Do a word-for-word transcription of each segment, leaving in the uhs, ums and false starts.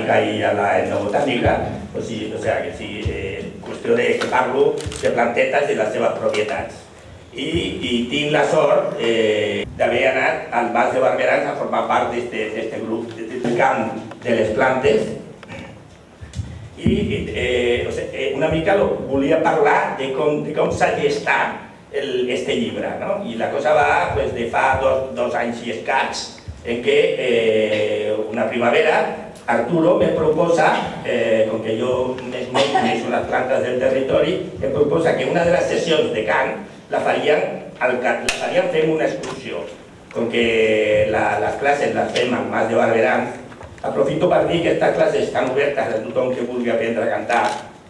botànica i a l'etnobotànica, o sigui, o sigui, que sí, eh, qüestió de que parlo de plantetes i les seves propietats. I, i tinc la sort eh, d'haver anat al Mas de Barberans a formar part d'aquest grup, del camp de les plantes. I eh, o sigui, una mica volia parlar de com, de com s'ha gestat aquest llibre, no? I la cosa va pues, de fa dos, dos anys i escaig, en què eh, una primavera Arturo me proposa, eh, com que jo més molt coneixo les plantes del territori, me proposa que una de les sessions de cant la farien, al, la farien fent una excursió. Com que la, les classes les fem al Mas de Barberans, aprofito per dir que aquestes classes estan obertes a tothom que vulgui aprendre a cantar.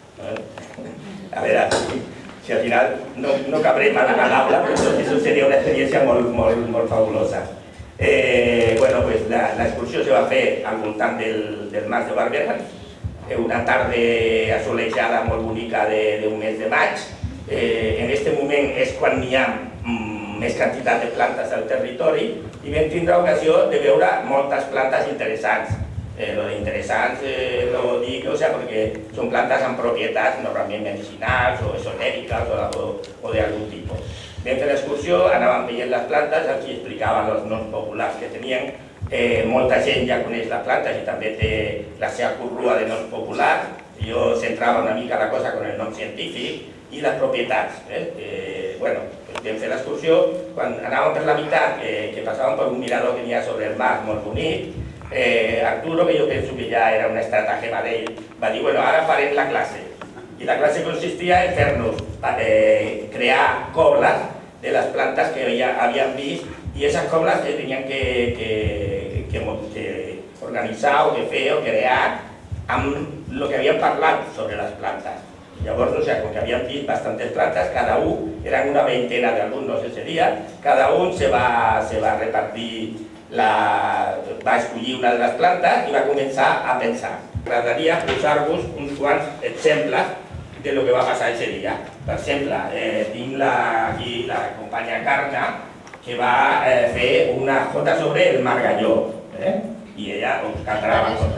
A veure, si al final no, no cabrem a l'aula, però això seria una experiència molt, molt, molt fabulosa. Eh, bueno, pues l'excursió se va fer al voltant del, del Mas de Barberans, una tarda assolejada molt bonica d'un mes de maig. Eh, en aquest moment és quan n'hi ha mm, més quantitat de plantes al territori i vam tindre ocasió de veure moltes plantes interessants. Eh, lo de interessants eh, lo dic, o sea, perquè són plantes amb propietats normalment medicinals o esotèriques o, o, o d'algun tipus. Vam fer l'excursió, anàvem veient les plantes, els explicaven els noms populars que tenien. Eh, molta gent ja coneix les plantes i també té la seva currua de noms populars. Jo centrava una mica la cosa con el nom científic i les propietats. Eh? Eh, bueno, vam fer l'excursió, quan anàvem per la meitat, eh, que passàvem per un mirador que n'hi ha sobre el mar molt bonic, eh, Arturo, que jo penso que ja era una estratagema d'ell, va dir, bueno, ara farem la classe. I la classe consistia en fer-nos eh, crear cobles de les plantes que ja havíem vist i aquestes cobles que tenien que, que, que, que organitzar o que fer o crear amb el que havíem parlat sobre les plantes. Llavors, o sea, com que havíem vist bastantes plantes, cada un, eren una veintena d'alumnos ese dia, cada un se va, se va repartir, la, va escollir una de les plantes i va començar a pensar. M'agradaria posar-vos uns quants exemples de lo que va passar ese dia. Per exemple, eh, tinc la, aquí la companya Carna, que va eh, fer una jota sobre el margalló, eh? I ella us cantarà la jota.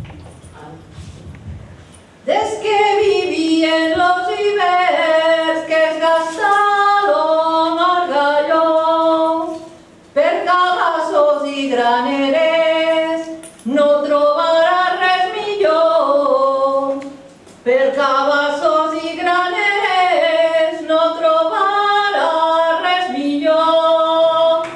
Des que vivien los hivers que es gasta lo margalló, per cabassos i graneres no trobaràs res millor. Per cabassos i graneres no trobaràs res millor.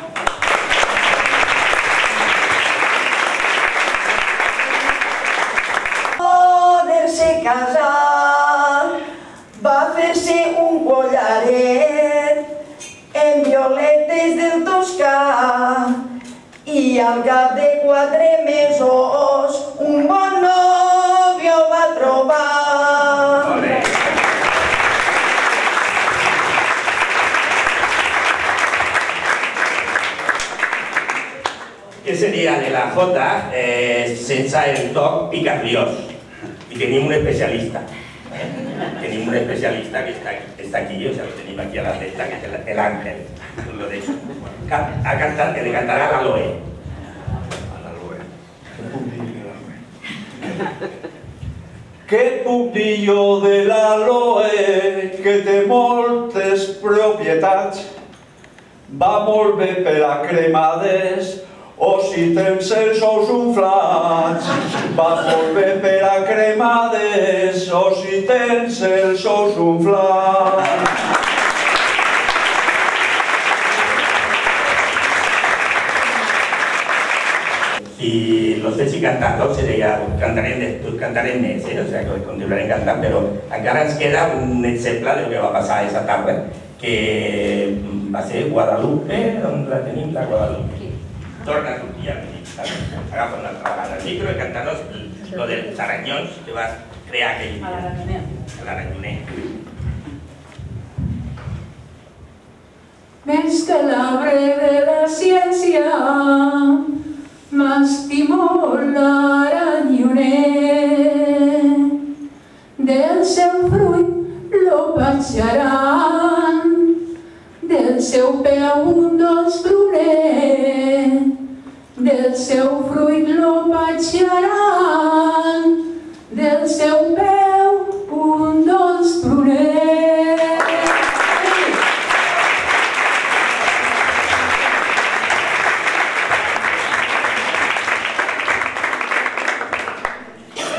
Poder-se casar, va fer-se un collaret en violetes del Toscà i al cap de quatre mesos un bon nòvio va trobar. Què seria de la jota eh, sense el toc picarriós? I tenim un especialista. Eh? Tenim un especialista que està, que està aquí, o sigui, el tenim aquí a la dreta, que és l'Àngel. Lo deixo. A cantar, que le cantarà l'Aloe. Què et puc dir jo de l'aloe, que té moltes propietats? Va molt bé per a cremades o si tens els ous unflats. Va molt bé per a cremades o si tens els ous unflats. Si los sé si cantar, no sé, ja cantarem, cantarem més, eh? O sigui, que continuarem cantant, però encara ens queda un exemple del que va passar aquesta tarda, que va ser Guadalupe, on la tenim, la Guadalupe. Torna a sortir a mi, agafa una altra vegada el micro i cantar-nos lo dels aranyons que vas crear aquell dia. A l'aranyoner. Més que l'arbre de la ciència, m'estimó l'aranyoner. Del seu fruit lo patxaran, del seu peu un dolç pruner, del seu fruit lo patxaran.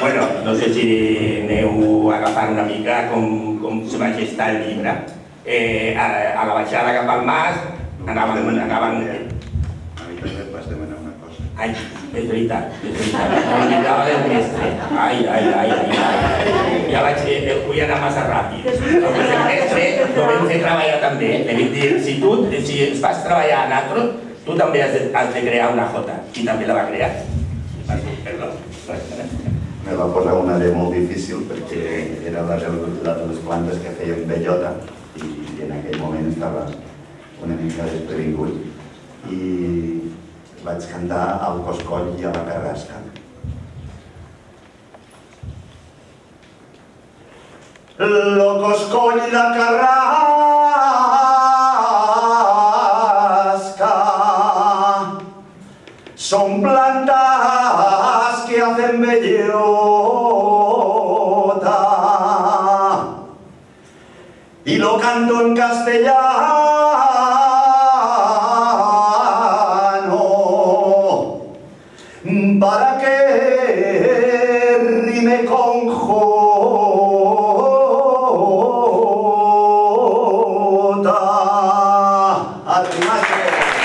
Bueno, no sé si aneu agafant una mica com, com se va gestar el llibre. Eh, a, a la baixada cap al mas anaven... anaven... A mi també et vas demanar una cosa. Ai, és veritat, és veritat. M'oblidava del mestre. Ai, ai, ai, ai, ai. Ja vaig dir, vull anar massa ràpid. El mestre lo vam fer treballar també. Li vaig dir, si tu, si ens fas treballar a nosaltres, tu també has de, has de crear una jota. I també la va crear. Perdó. Me va posar una de molt difícil perquè era la de les plantes que feien bellota i en aquell moment estava una mica desprevingut i vaig cantar al Coscoll i a la Carrasca. Lo Coscoll i la Carrasca son plantas que hacen bellota y lo canto en castellano para que rime con jota. Arrimaste.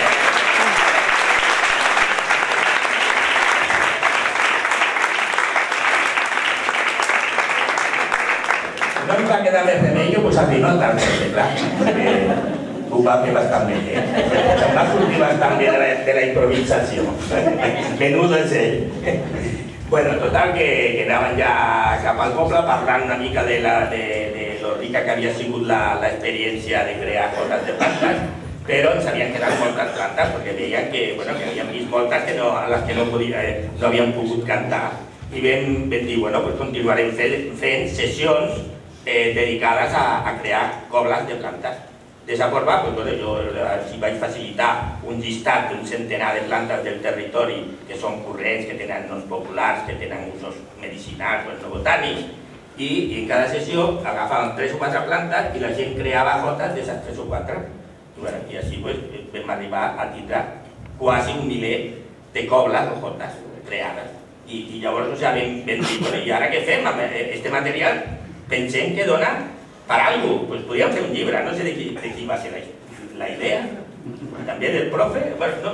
No em va quedar més remei que posar-li nota al mestre, clar, perquè ho va fer bastant bé. Em va sortir bastant bé de la, de la improvisació. Menudo és ell. Bueno, total, que, que anaven ja cap al poble parlant una mica de, la, de, de lo rica que havia sigut l'experiència de crear jotes de plantes, però ens havien quedat moltes plantes perquè veien que, bueno, que havien vist moltes que no, a les que no, podia, eh, no havien pogut cantar. I vam, vam dir, bueno, pues continuarem fent, fent sessions eh, dedicades a, a crear cobles de plantes. De esa forma, pues, bueno, jo els vaig facilitar un llistat d'un centenar de plantes del territori que són corrents, que tenen noms populars, que tenen usos medicinals o etnobotànics, i, i en cada sessió agafaven tres o quatre plantes i la gent creava jotes d'aquestes tres o quatre. I, bueno, i així pues, vam arribar a tindre quasi un miler de cobles o jotes creades. I, i llavors, o sigui, vam dir, bueno, i ara què fem amb aquest material? Pensem que dona per alguna cosa, pues podríem fer un llibre, no sé de qui, de qui va ser la, la idea, també del profe, bueno, no?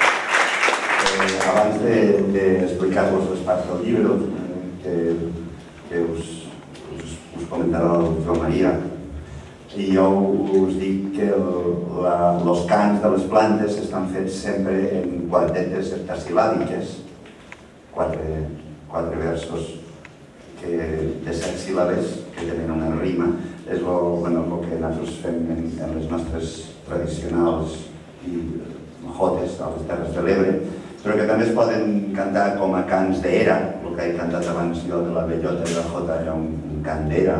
Eh, abans d'explicar-vos les parts del llibre, que, que us, us, us comentarà el Joan Maria, i jo us dic que els cants de les plantes estan fets sempre en quartetes heptasil·làbiques, quatre, quatre versos que, de set síl·labes que tenen una rima. És el, bueno, el que nosaltres fem en, en les nostres tradicionals i jotes a les Terres de l'Ebre, però que també es poden cantar com a cants d'era. El que he cantat abans jo de la bellota i la jota era un, un cant d'era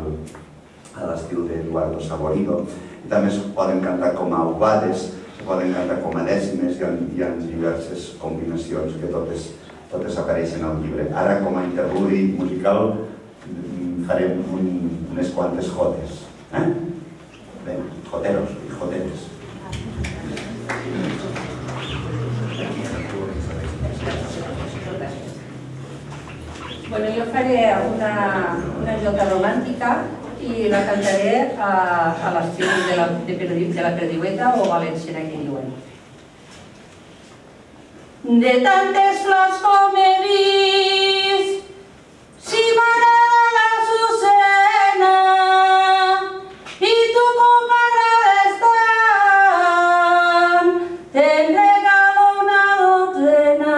a l'estil d'Eduardo Saborido. I també es poden cantar com a aubades, es poden cantar com a dècimes, hi ha, hi ha diverses combinacions que totes, totes apareixen al llibre. Ara, com a interludi musical, farem un, unes quantes jotes. Eh? Bé, joteros i jotetes. Bueno, jo faré una, una jota romàntica i la cantaré a, a l'estil de, la, de, de la perdiueta o valenciana que diuen. De tantes flors com he vist, si m'agrada l'Azucena i tu com m'agrades tant, te'n regalo una dotzena.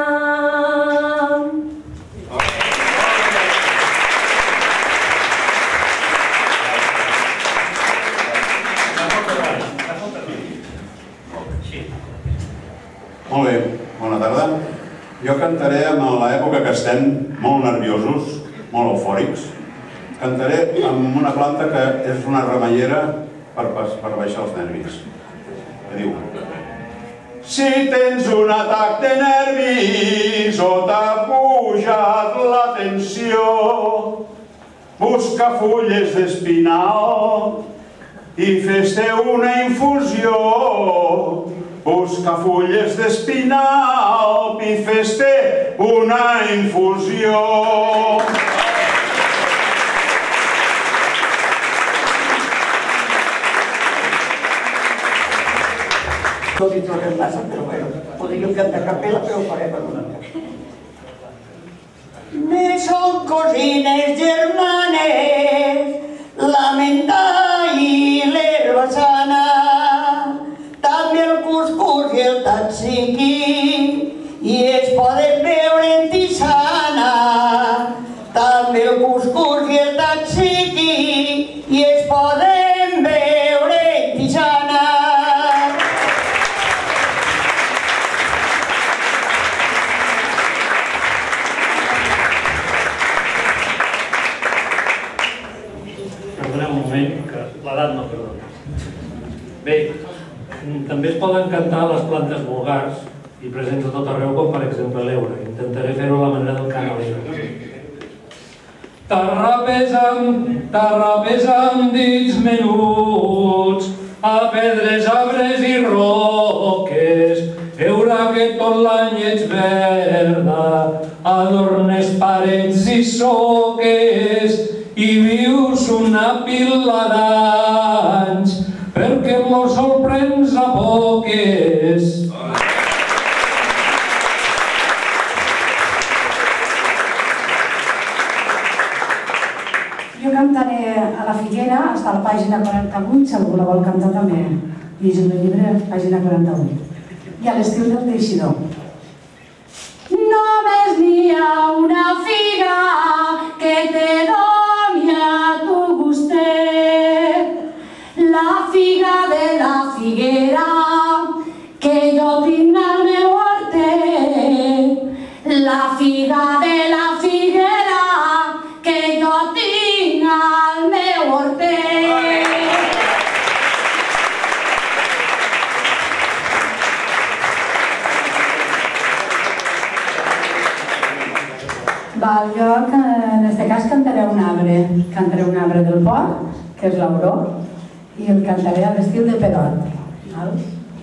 Molt bé, bona tarda. Jo cantaré en l'època que estem molt nerviosos, molt eufòrics. Cantaré amb una planta que és una remeiera per, per baixar els nervis. Que diu: si tens un atac de nervis o t'ha pujat la tensió, busca fulles d'espinal i fes-te una infusió. Busca fulles d'espinal i fes-te una infusió. tot i tot en massa, però bueno, podríem cantar a capella, però ho farem en una mica. Me son cosines germanes, la menta i l'herba sana, també el cuscús i el tzatziki, i es poden beure en tisana. També el cuscús i el tzatziki, i es poden beure en tisana. Perdoneu un moment, que l'edat no perdona. Bé, també es poden cantar les plantes vulgars i presents a tot arreu, com per exemple l'eure. Intentaré fer-ho a la manera del cant alegre. T'arrapes amb, t'arrapes amb dits menuts, a pedres, arbres i roques, eure que tot l'any ets verda, adornes parets i soques, i vius una pila d'anys, perquè el sol prens a poques. Jo cantaré a la Figuera, està a la pàgina quaranta-vuit, si algú la vol cantar també. Llegeix el llibre, pàgina quaranta-vuit. I a l'estil del teixidor. Només n'hi ha una figa que te doni a tu gustet, la figa de la figuera que jo tinc al meu hortet, la figa de la figuera que jo tinc al meu hortet. Val, jo en aquest cas cantaré un arbre, cantaré un arbre del port, que és l'auró, i el cantaré a l'estil de Perot. Val?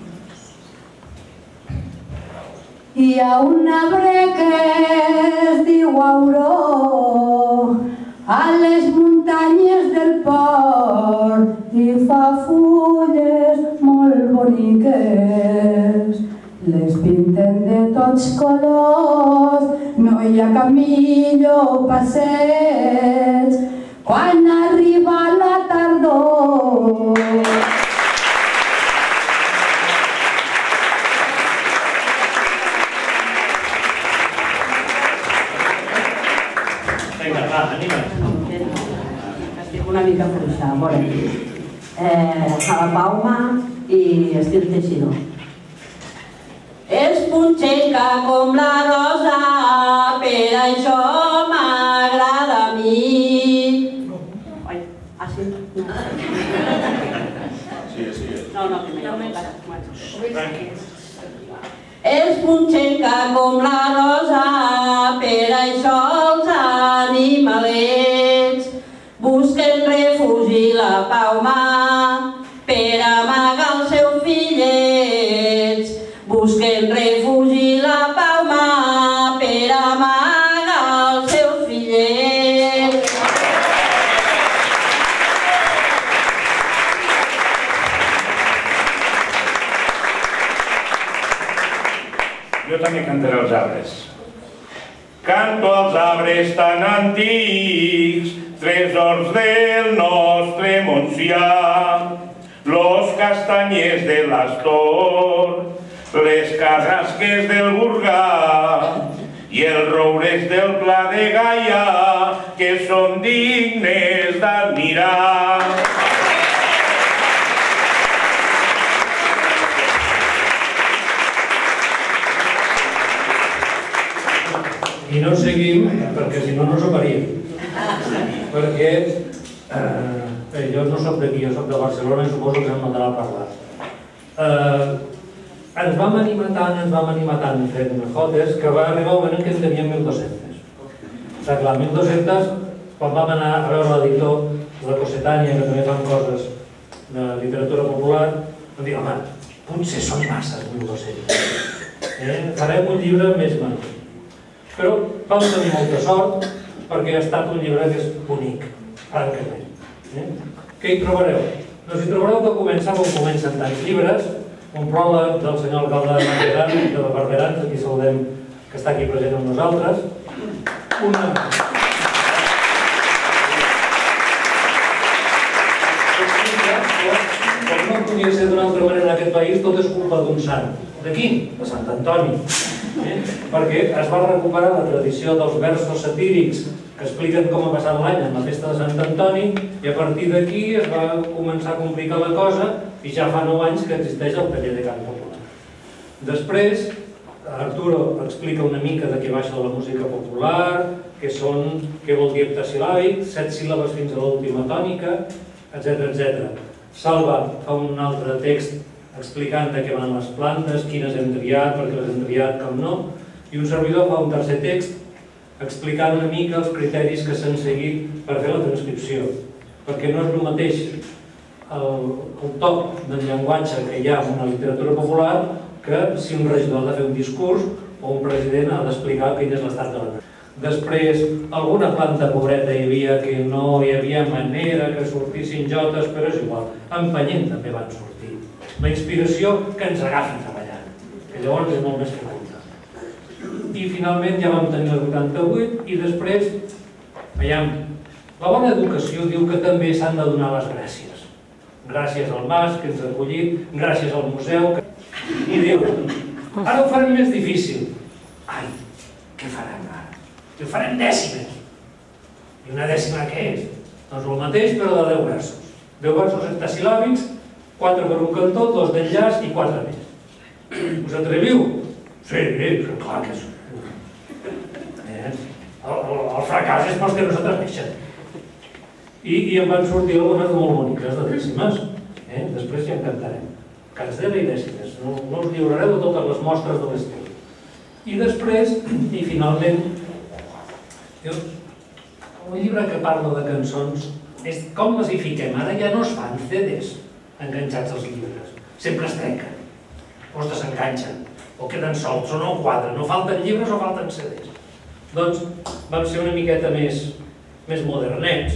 Hi ha un arbre que es diu auró a les muntanyes del port i fa fulles molt boniques. Les pinten de tots colors, no hi ha cap millor passeig quan arriba la tardor. Vinga, va, anima't. Estic una mica fluixa, a veure. Eh, a la Palma i estil teixidor. És punxenca com la rosa, per això m'agrada a mi. Ai, ah, sí? Sí, sí. No, no, primer. És punxenca com la rosa, per això els animalets busquen refugi la Palma per amagar els seus fillets. Busquen refugi la Palma per amagar els seus fillets. Jo també cantaré els arbres. Canto als arbres tan antics, tresors del nostre Montsià, los castanyers de l'Astor, les carrasques del Burgà i els roures del Pla de Gaia, que són dignes d'admirar. I no seguim, perquè si no, no s'ho faríem. Perquè eh, jo no soc d'aquí, jo soc de Barcelona i suposo que se'm mandarà a parlar. Eh, ens vam animar tant, ens vam animar tant fent jotes, que va arribar un moment en què en teníem mil dos-centes. O sigui, clar, mil dos-centes, quan vam anar a veure l'editor de la Cossetània, que també fan coses de literatura popular, vam dir, home, potser són masses mil dos-centes. Eh? Farem un llibre més menor. Però vam tenir molta sort perquè ha estat un llibre que és bonic, francament. Eh? Què hi trobareu? Doncs hi trobareu que comença com comencen tants llibres, un pròleg del senyor alcalde de Barberans, de Barberans, aquí saludem que està aquí present amb nosaltres. Una... Com no podia ser d'una altra manera en aquest país, tot és culpa d'un sant. De quin? De Sant Antoni. Eh? Perquè es va recuperar la tradició dels versos satírics que expliquen com ha passat l'any en la festa de Sant Antoni i a partir d'aquí es va començar a complicar la cosa i ja fa nou anys que existeix el taller de cant popular. Després, Arturo explica una mica de què baixa la música popular, què són, què vol dir heptasil·làbic, set síl·labes fins a l'última tònica, etcètera, etcètera. Salva fa un altre text explicant de què van les plantes, quines hem triat, per què les hem triat, com no, i un servidor fa un tercer text explicant una mica els criteris que s'han seguit per fer la transcripció, perquè no és el mateix el, el toc del llenguatge que hi ha en una literatura popular que si un regidor ha de fer un discurs o un president ha d'explicar quin és l'estat de la natura. Després, alguna planta pobreta hi havia que no hi havia manera que sortissin jotes, però és igual, empenyent també van sortir. La inspiració que ens agafi treballant, que llavors és molt més freqüent. I finalment ja vam tenir el vuitanta-vuit i després, veiem, la bona educació diu que també s'han de donar les gràcies. Gràcies al Mas, que ens ha acollit, gràcies al museu, que... i diu, ara ho farem més difícil. Ai, què faran ara? Ho farem dècimes. I una dècima què és? Doncs el mateix però de deu versos. Deu versos heptasil·làbics, quatre per un cantó, dos d'enllaç i quatre més. Us atreviu? Sí, clar que sí. El fracàs és pels que no s'atreveixen. I em van sortir algunes molt boniques de dècimes. Després ja en cantarem. Cancera i dècimes. No us lliurareu de totes les mostres de l'estil. I després, i finalment, un llibre que parla de cançons és com les hi fiquem. Ara ja no es fan ce des enganxats als llibres. Sempre es trenquen, o es desenganxen, o queden solts, o no quadren, no falten llibres o falten ce des. Doncs vam ser una miqueta més modernets.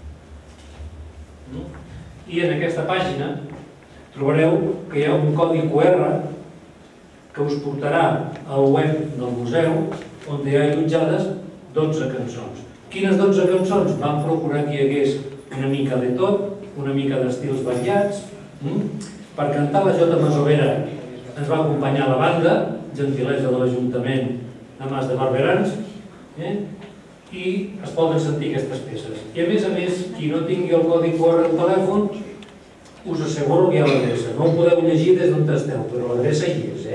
I en aquesta pàgina trobareu que hi ha un codi cu erre que us portarà al web del museu on hi ha allotjades dotze cançons. Quines dotze cançons? Vam procurar que hi hagués una mica de tot, una mica d'estils variats. Per cantar la Jota Masovera ens va acompanyar la banda, gentilesa de l'Ajuntament de Mas de Barberans, i es poden sentir aquestes peces. I a més a més, qui no tingui el codi cu erre al telèfon, us asseguro que hi ha l'adreça. No ho podeu llegir des d'on esteu, però l'adreça hi és.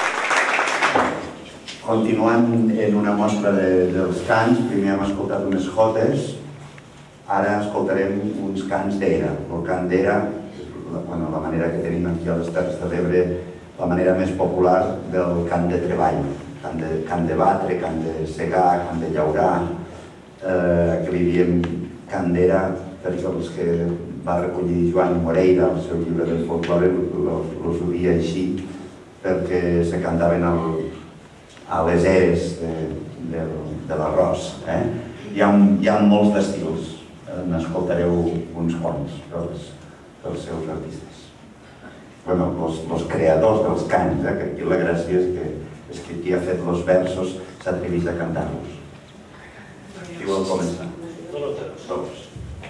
Continuant en una mostra dels cants, primer hem escoltat unes jotes, ara escoltarem uns cants d'era. El cant d'era, la manera que tenim aquí a les Terres de l'Ebre, la manera més popular del cant de treball. Cant de batre, cant de segar, cant de llaurar, que li diem cant d'era, perquè els que va recollir Joan Moreira, el seu llibre del folklore, els ho dia així, perquè se cantaven a les eres de l'arròs. Hi ha molts d'estils. N'escoltareu uns quants dels seus artistes. Bueno, els creadors dels cants, que aquí la gràcia és que qui ha fet els versos s'atrevís a cantar-los. Qui vol començar? Tots.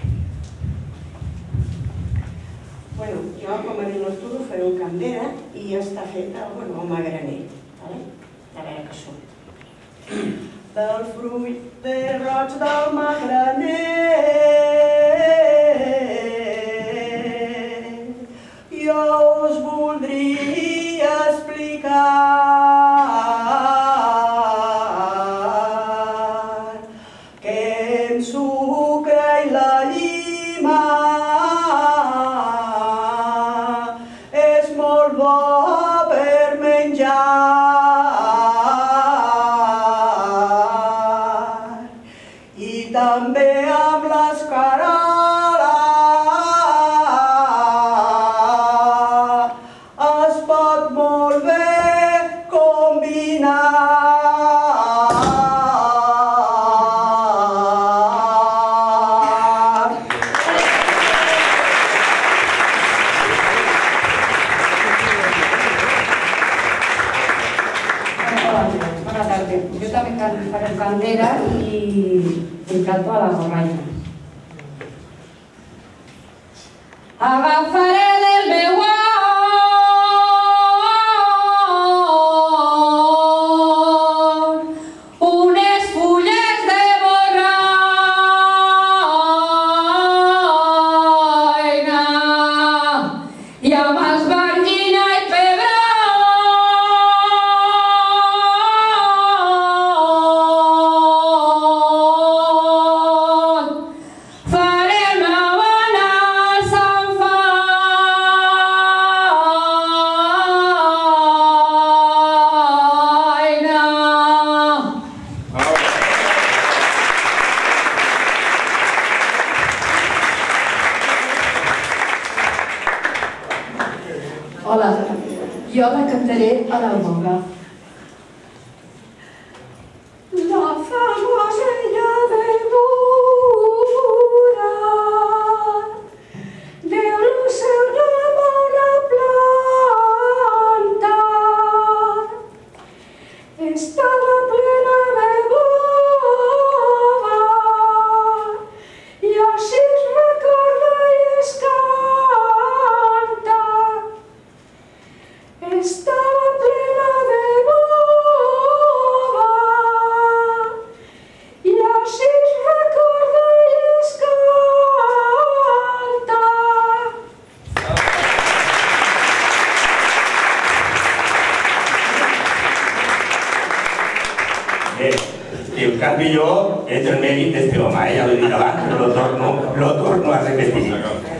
Bueno, jo, com ha dit l'Arturo, faré un cant d'era i està fet al magraner. A veure què surt. Del fruit de roig del magraner jo us voldria explicar que en sucre i la llima és molt bo per menjar. També amb l'escarola es pot molt bé combinar. candera i, i canto a la borraina. Agafaré del meu or unes fulles de borraina i amb esbargina i pebrot faré una bona Hola, jo la cantaré a l'Almoga. La famosella de Mura deu el seu nom a una planta. Estava plena de bova i així es recorda i es canta. Estava plena de bova i així es recorda i es canta. Bé, si ho canto jo és el mèrit d'este home, eh? Ja l'he dit abans, però lo torno, lo torno a repetir.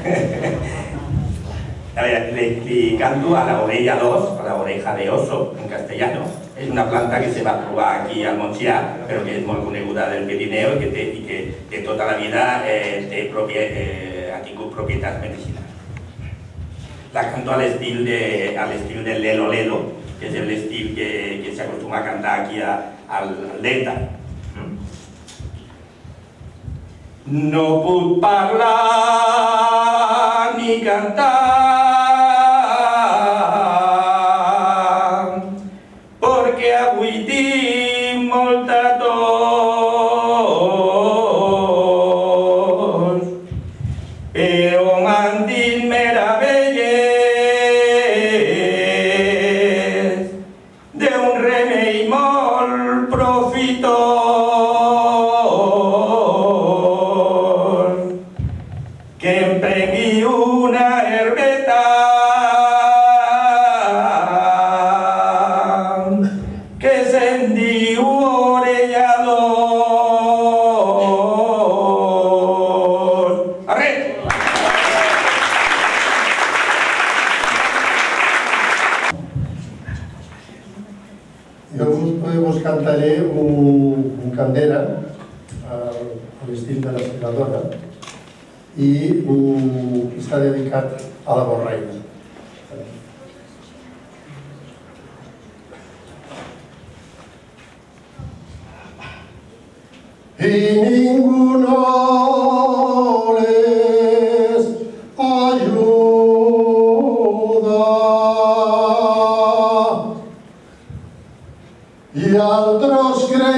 A ver, le, le canto a la orella dos, a la oreja de oso en castellano. Es una planta que se va probar aquí al Montsià, pero que es muy coneguda del Pirineo y que, té, y que de toda la vida eh, té propie, eh, ha tingut propietats medicinals. La canto al estil de, al estil del Lelo Lelo, que es el estil que, que se acostuma a cantar aquí a, al Delta. No puc parlar ni cantar perquè avui tinc molta tos, però m'han dit meravelles d'un remei molt profitós que em prengui una herbeta que se'n diu orellador. Arret! Jo us cantaré un, un candera a l'estil de la segadora i um, està dedicat a la borraina. I ningú no les ajuda i altres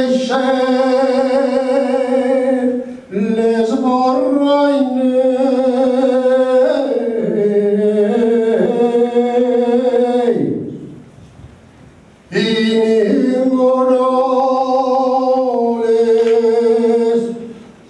creixen les borraines i ningú no les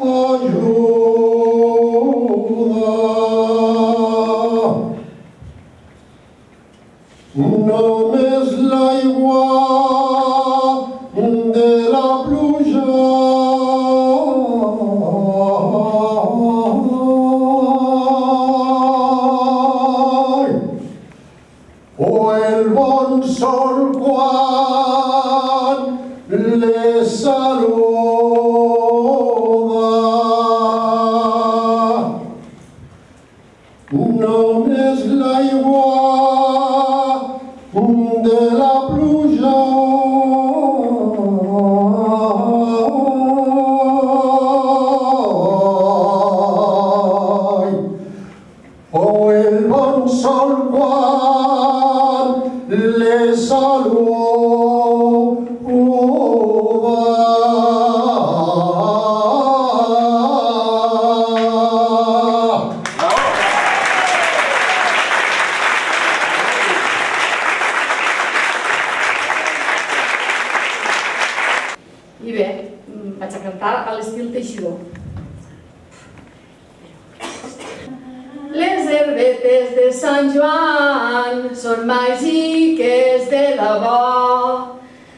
cançó. Les herbetes de Sant Joan són màgiques de la bo.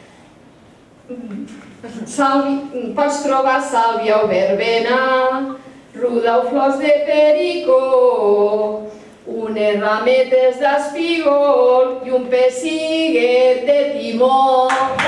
Pots trobar sàlvia o verbena, ruda o flors de pericó, unes rametes d'espígol i un pessiguet de timó.